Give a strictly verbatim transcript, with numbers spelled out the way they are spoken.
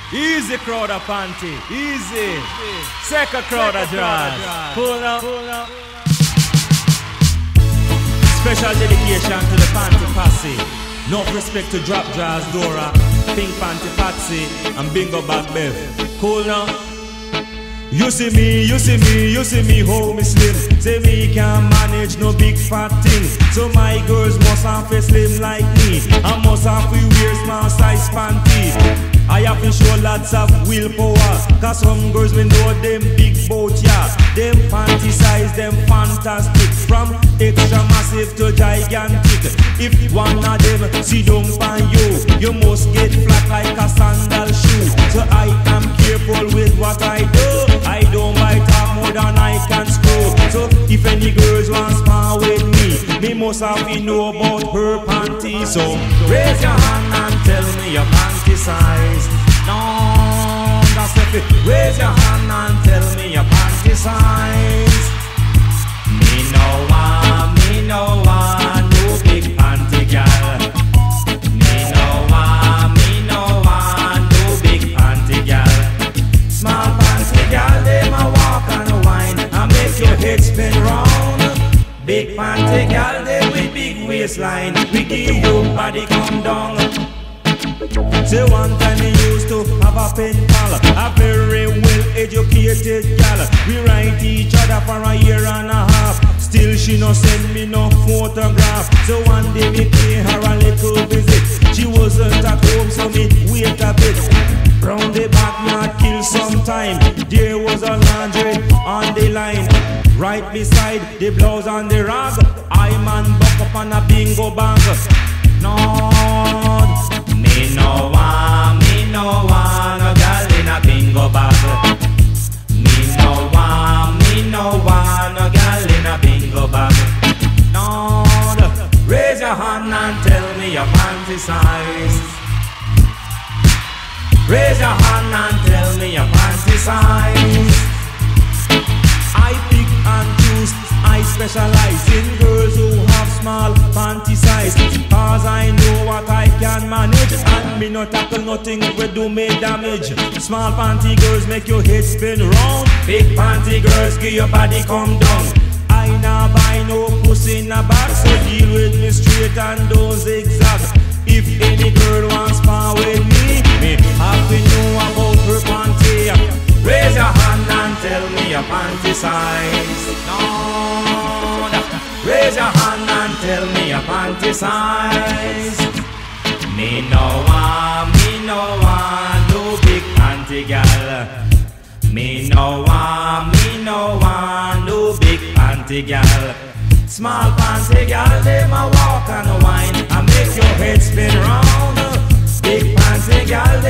Easy crowd of panty, easy. Second crowd of draws. Pull up, pull up. Special dedication to the panty posse. No respect to drop draws, Dora, Pink Panty Patsy, and Bingo Bag Bev. Cool now. You see me, you see me, you see me, how me slim. Say me can't manage no big fat thing. So my girls must have to slim like me. I must have to wear small size panty. I have to show lots of willpower, cause some girls we know them big boat, yeah. Them panty size, them fantastic. From extra massive to gigantic. If one of them sit down on you, you must get flat like a sandal shoe. So I am careful with what I do. I don't bite off more than I can screw. So if any girls want spar with me, me must have to know about her panties. So raise your hand and tell me your panty size. No, that's the thing. Raise your hand and tell me your panty size. Me no want, me no want no big panty girl. Me no want, me no want no big panty girl. Small panty girl, they ma walk and whine and make your head spin round. Big panty girl, they with big waistline, we give your body come down. Say one time we used to have a pen pal, a very well educated gal. We write each other for a year and a half. Still she no send me no photograph. So one day we pay her a little visit. She wasn't at home, so me wait a bit. Round the back not kill some time. There was a laundry on the line, right beside the blouse on the rag. I man buck up on a bingo bag. No, me no want, me no want a girl in a bingo bag. Me no want, me no want a girl in a bingo bag. No, raise your hand and tell me your panty size. Raise your hand and tell me your panty size. I pick and choose, I specialize in girls who have small panty size. Cause I know what I can manage, and me not tackle nothing will do me damage. Small panty girls make your head spin round. Big panty girls give your body come down. I nah buy no pussy in a bag, so deal with me straight and don't zigzag. If any girl wants spar with me, me have to know about her panty. Raise your hand and tell me your panty size. No, raise your hand and tell me your panty size. Me no want, me no want no big panty girl. Me no want, me no want no big panty girl. Small panty girl, they ma walk and whine and make your head spin round. Big panty girl,